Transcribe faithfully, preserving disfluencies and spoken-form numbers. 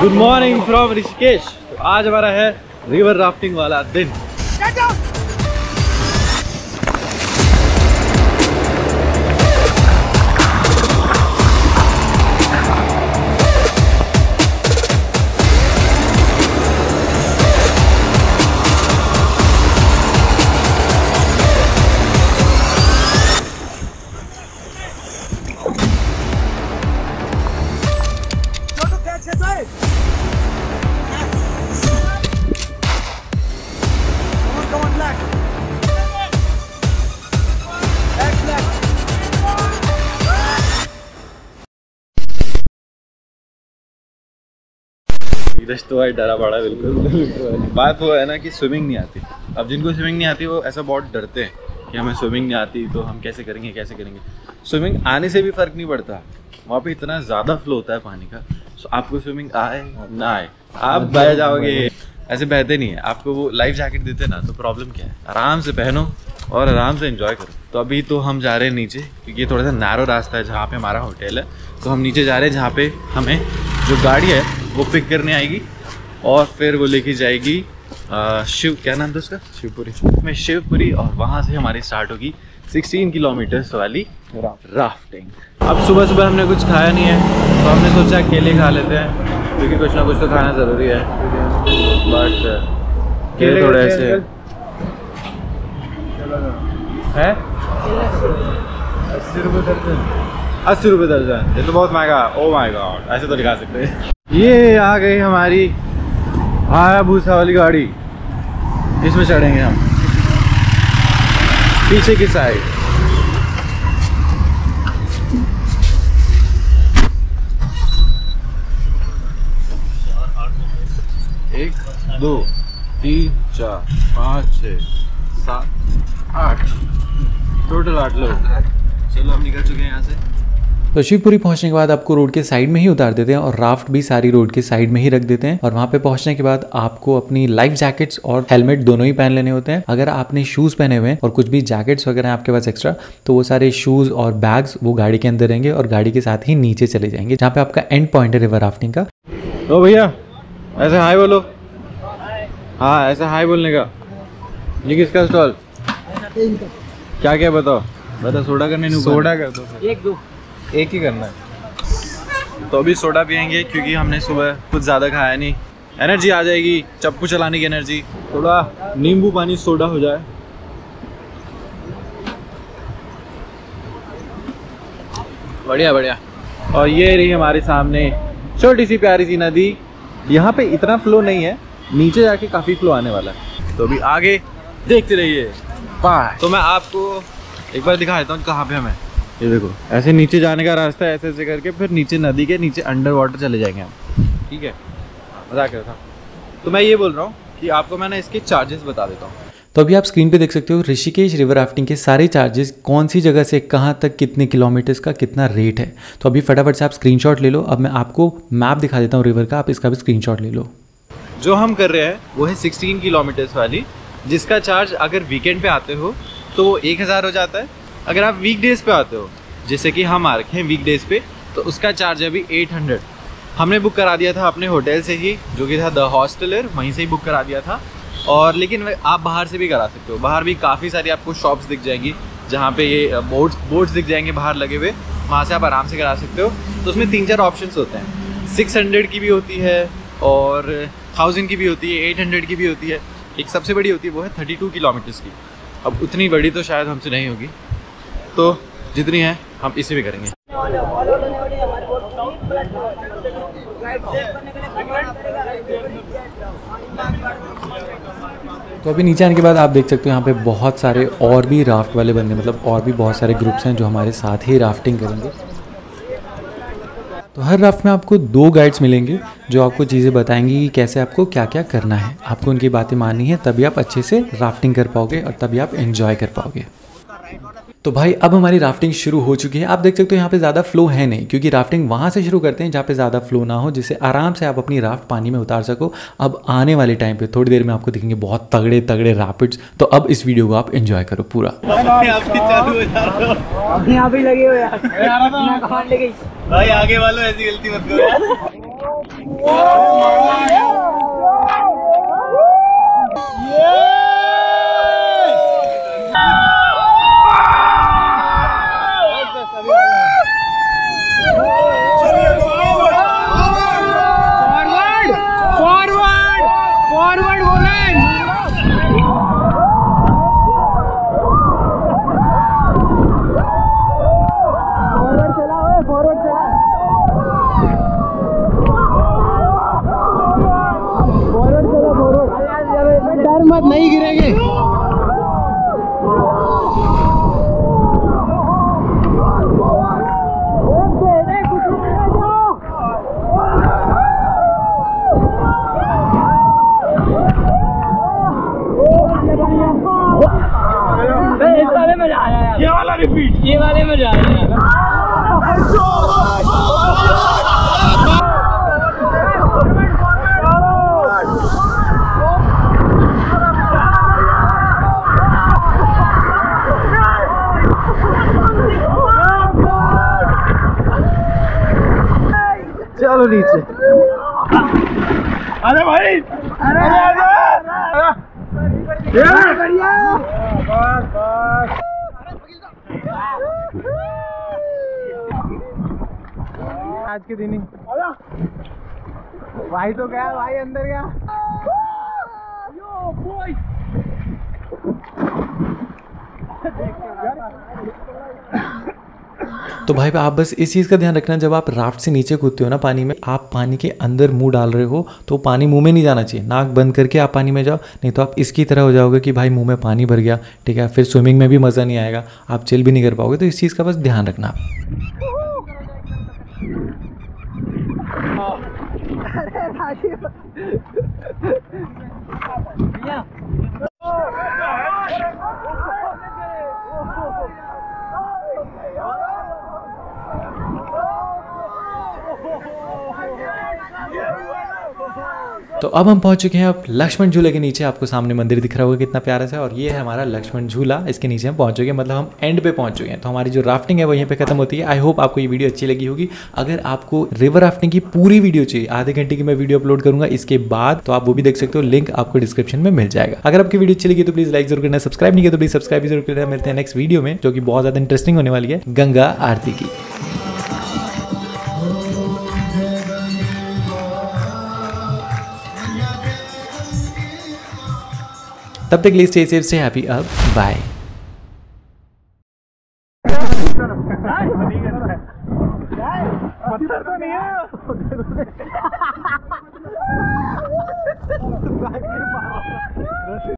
Good morning from Rishikesh. तो आज हमारा है रिवर राफ्टिंग वाला दिन। धीरज तो भाई डरा पड़ा बिल्कुल। बात वो है ना कि स्विमिंग नहीं आती। अब जिनको स्विमिंग नहीं आती वो ऐसा बहुत डरते हैं कि हमें स्विमिंग नहीं आती तो हम कैसे करेंगे कैसे करेंगे। स्विमिंग आने से भी फ़र्क नहीं पड़ता, वहाँ पे इतना ज़्यादा फ्लो होता है पानी का। सो आपको स्विमिंग आए ना आए आप बह जाओगे। ऐसे बहते नहीं है। आपको वो लाइफ जैकेट देते ना तो प्रॉब्लम क्या है, आराम से पहनो और आराम से एंजॉय करो। तो अभी तो हम जा रहे हैं नीचे क्योंकि ये थोड़ा सा नैरो रास्ता है जहाँ पे हमारा होटल है। तो हम नीचे जा रहे हैं जहाँ पे हमें जो गाड़ी है वो पिक करने आएगी और फिर वो लेके जाएगी आ, शिव क्या नाम था उसका, शिवपुरी में शिवपुरी। और वहाँ से हमारी स्टार्ट होगी सोलह किलोमीटर्स वाली राफ्टिंग। अब सुबह सुबह हमने कुछ खाया नहीं है तो हमने सोचा केले खा लेते हैं क्योंकि कुछ ना कुछ तो खाना ज़रूरी है। बट केले थोड़े ऐसे है अस्सी रुपये दर्जन। अस्सी रुपये दर्जन ये तो बहुत महंगा। ओ माय गॉड, ऐसे तो दिखा सकते हैं। ये आ गई हमारी हायाबुसा वाली गाड़ी, इसमें चढ़ेंगे हम पीछे की साइड। एक दो तीन चार पाँच छः सात आठ, टोटल आठ लोग। चलो हम निकल चुके हैं यहाँ से। तो शिवपुरी पहुंचने के बाद आपको रोड के साइड में ही उतार देते हैं और राफ्ट भी सारी रोड के साइड में ही रख देते हैं। और वहां पे पहुंचने के बाद आपको अपनी लाइफ जैकेट्स और हेलमेट दोनों ही पहन लेने होते हैं। अगर आपने शूज़ पहने हुए हैं और कुछ भी जैकेट्स वगैरह हैं आपके पास एक्स्ट्रा तो वो सारे शूज़ और बैग्स वो गाड़ी के अंदर रहेंगे और गाड़ी के साथ ही नीचे चले जाएंगे जहाँ पे आपका एंड पॉइंट है रिवर राफ्टिंग का। तो भैया ऐसे हाई बोलो। हाँ ऐसे हाई बोलने का। ये किसका स्टॉल, क्या क्या बताओ बता। सोडा करने नहीं, सोडा कर दो। एक दो एक ही करना है। तो अभी सोडा पियेंगे क्योंकि हमने सुबह कुछ ज़्यादा खाया नहीं। एनर्जी आ जाएगी, चप्पू चलाने की एनर्जी। थोड़ा नींबू पानी सोडा हो जाए। बढ़िया बढ़िया। और ये रही हमारे सामने छोटी सी प्यारी सी नदी। यहाँ पे इतना फ्लो नहीं है, नीचे जाके काफ़ी फ्लो आने वाला है। तो अभी आगे देखते रहिए। बाय। तो मैं आपको एक बार दिखा देता हूँ कहाँ पे हमें। ये देखो ऐसे नीचे जाने का रास्ता है, ऐसे ऐसे करके फिर नीचे नदी के नीचे अंडर वाटर चले जाएंगे हम। ठीक है, मजाक कर रहा था। तो मैं ये बोल रहा हूँ कि आपको मैं ना इसके चार्जेस बता देता हूँ। तो अभी आप स्क्रीन पे देख सकते हो ऋषिकेश रिवर राफ्टिंग के सारे चार्जेस, कौन सी जगह से कहाँ तक कितने किलोमीटर्स का कितना रेट है। तो अभी फटाफट से आप स्क्रीनशॉट ले लो। अब मैं आपको मैप दिखा देता हूँ रिवर का, आप इसका भी स्क्रीनशॉट ले लो। जो हम कर रहे हैं वो है सोलह किलोमीटर्स वाली, जिसका चार्ज अगर वीकेंड पे आते हो तो वो एक हज़ार हो जाता है। अगर आप वीक डेज पे आते हो जैसे कि हम आ रखे हैं वीक डेज पे तो उसका चार्ज है अभी आठ सौ। हमने बुक करा दिया था अपने होटल से ही जो कि था द हॉस्टलर, वहीं से ही बुक करा दिया था। और लेकिन आप बाहर से भी करा सकते हो। बाहर भी काफ़ी सारी आपको शॉप्स दिख जाएंगी जहाँ पे ये बोट्स बोट्स दिख जाएंगे बाहर लगे हुए, वहाँ से आप आराम से करा सकते हो। तो उसमें तीन चार ऑप्शंस होते हैं। सिक्स हंड्रेड की भी होती है और थाउजेंड की भी होती है, एट हंड्रेड की भी होती है। एक सबसे बड़ी होती है वो है थर्टी टू किलोमीटर्स की। अब उतनी बड़ी तो शायद हमसे नहीं होगी, तो जितनी है हम इसे भी करेंगे। तो अभी नीचे आने के बाद आप देख सकते हो यहाँ पे बहुत सारे और भी राफ्ट वाले बंदे, मतलब और भी बहुत सारे ग्रुप्स हैं जो हमारे साथ ही राफ्टिंग करेंगे। तो हर राफ्ट में आपको दो गाइड्स मिलेंगे जो आपको चीज़ें बताएंगी कि कैसे आपको क्या क्या करना है। आपको उनकी बातें माननी है, तभी आप अच्छे से राफ्टिंग कर पाओगे और तभी आप एंजॉय कर पाओगे। तो भाई अब हमारी राफ्टिंग शुरू हो चुकी है। आप देख सकते हो यहाँ पे ज़्यादा फ्लो है नहीं, क्योंकि राफ्टिंग वहाँ से शुरू करते हैं जहाँ पे ज़्यादा फ्लो ना हो, जिससे आराम से आप अपनी राफ्ट पानी में उतार सको। अब आने वाले टाइम पे थोड़ी देर में आपको दिखेंगे बहुत तगड़े तगड़े रैपिड्स। तो अब इस वीडियो को आप एंजॉय करो पूरा। भाई आगे वालों ऐसी गलती मत करो। मत, नहीं गिरेंगे। इस वाले में जा रहा है, ये वाला रिपीट, ये वाले में जा रहा है। चलो नीचे। अरे भाई, अरे आज के दिन ही भाई तो गया, भाई अंदर गया। तो भाई आप बस इस चीज़ का ध्यान रखना, जब आप राफ्ट से नीचे कूदते हो ना पानी में, आप पानी के अंदर मुंह डाल रहे हो तो पानी मुंह में नहीं जाना चाहिए। नाक बंद करके आप पानी में जाओ, नहीं तो आप इसकी तरह हो जाओगे कि भाई मुंह में पानी भर गया, ठीक है। फिर स्विमिंग में भी मज़ा नहीं आएगा, आप चिल भी नहीं कर पाओगे। तो इस चीज़ का बस ध्यान रखना आप। तो अब हम पहुंच चुके हैं अब लक्ष्मण झूले के नीचे। आपको सामने मंदिर दिख रहा होगा कितना प्यारा सा, और ये है हमारा लक्ष्मण झूला। इसके नीचे हम पहुंच चुके हैं, मतलब हम एंड पे पहुंच चुके हैं। तो हमारी जो राफ्टिंग है वो यहीं पे खत्म होती है। आई होप आपको ये वीडियो अच्छी लगी होगी। अगर आपको रिवर राफ्टिंग की पूरी वीडियो चाहिए, आधे घंटे की मैं वीडियो अपलोड करूंगा इसके बाद, तो आप वो भी देख सकते हो, लिंक आपको डिस्क्रिप्शन में मिल जाएगा। अगर आपकी वीडियो अच्छी लगी तो प्लीज लाइक जरूर करना, सब्सक्राइब नहीं किया तो प्लीज सब्सक्राइब जरूर करना। मिलते हैं नेक्स्ट वीडियो में, जो कि बहुत ज्यादा इंटरेस्टिंग होने वाली है, गंगा आरती की। तब तक के लिए स्टे सेफ, स्टे हैप्पी, अब बाय। पत्थर तो नहीं है।